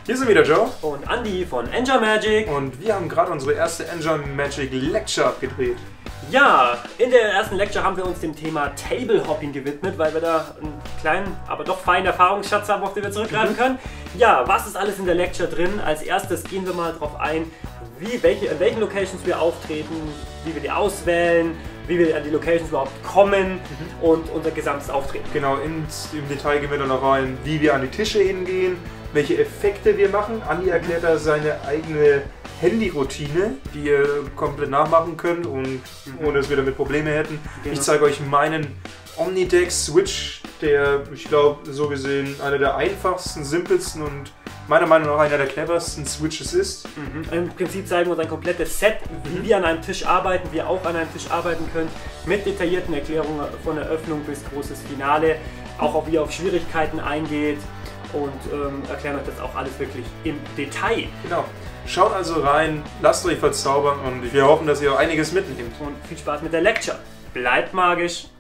Hier sind wieder Joe und Andy von Enjoy Magic und wir haben gerade unsere erste Enjoy Magic Lecture abgedreht. Ja, in der ersten Lecture haben wir uns dem Thema Table Hopping gewidmet, weil wir da einen kleinen, aber doch feinen Erfahrungsschatz haben, auf den wir zurückgreifen können. Ja, was ist alles in der Lecture drin? Als erstes gehen wir mal darauf ein, in welchen Locations wir auftreten, wie wir die auswählen, wie wir an die Locations überhaupt kommen und unser gesamtes Auftreten. Genau, im Detail gehen wir dann noch rein, wie wir an die Tische hingehen, welche Effekte wir machen. Andi erklärt da seine eigene Handy-Routine, die ihr komplett nachmachen könnt und ohne dass wir damit Probleme hätten. Genau. Ich zeige euch meinen Omnideck-Switch, der, ich glaube, so gesehen einer der einfachsten, simpelsten und meiner Meinung nach einer der cleversten Switches ist. Im Prinzip zeigen wir uns ein komplettes Set, wie wir an einem Tisch arbeiten, wie ihr auch an einem Tisch arbeiten könnt, mit detaillierten Erklärungen von Eröffnung bis großes Finale, auch wie ihr auf Schwierigkeiten eingeht und erklären euch das auch alles wirklich im Detail. Genau. Schaut also rein, lasst euch verzaubern und wir hoffen, dass ihr einiges mitnehmt. Und viel Spaß mit der Lecture. Bleibt magisch!